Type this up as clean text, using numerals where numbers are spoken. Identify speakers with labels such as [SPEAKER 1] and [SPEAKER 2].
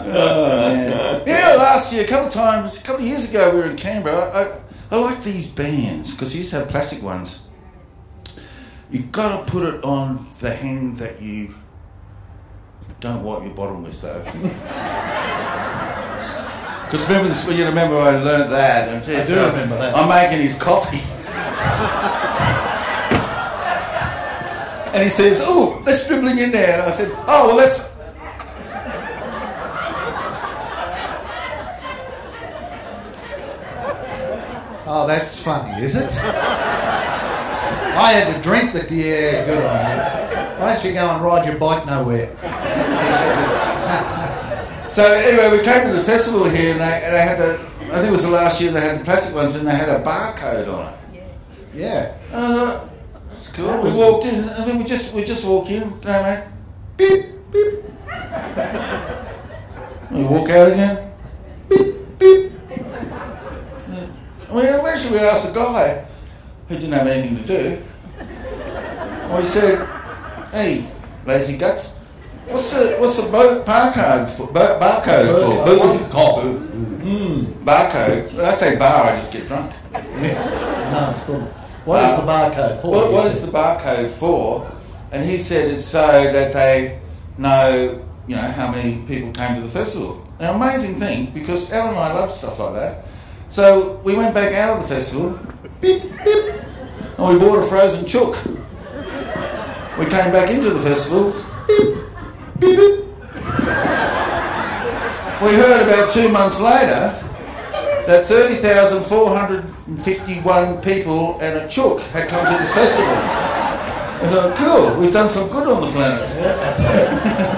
[SPEAKER 1] Yeah, last year, a couple of years ago, we were in Canberra. I like these bands because you used to have plastic ones. You've got to put it on the hand that you don't wipe your bottom with, though. Because you remember I learned that. And
[SPEAKER 2] I do remember that.
[SPEAKER 1] I'm making his coffee. And he says, "Oh, that's dribbling in there." And I said, "Oh, well, that's..."
[SPEAKER 2] Oh, that's funny, is it? I had to drink the... Yeah, good on you. Why don't you go and ride your bike nowhere?
[SPEAKER 1] So anyway, we came to the festival here and they had I think it was the last year they had the plastic ones and they had a barcode on it.
[SPEAKER 2] Yeah.
[SPEAKER 1] That's cool. We walked in, I mean we just walk in, you know, mate. Beep, beep. We walk out again. Beep, beep. Well, eventually we asked the guy who didn't have anything to do. Well, he said, "Hey, lazy guts, what's the barcode for? Barcode for? Barcode. When I say bar, I just get drunk.
[SPEAKER 2] No, it's good. What is the barcode for?
[SPEAKER 1] What is the barcode for?" And he said it's so that they know, you know, how many people came to the festival. An amazing thing, because Alan and I love stuff like that. So we went back out of the festival, beep, beep, and we bought a frozen chook. We came back into the festival, beep, beep, beep. We heard about 2 months later that 30,451 people and a chook had come to this festival. I thought, cool, we've done some good on the planet.
[SPEAKER 2] Yeah, that's it.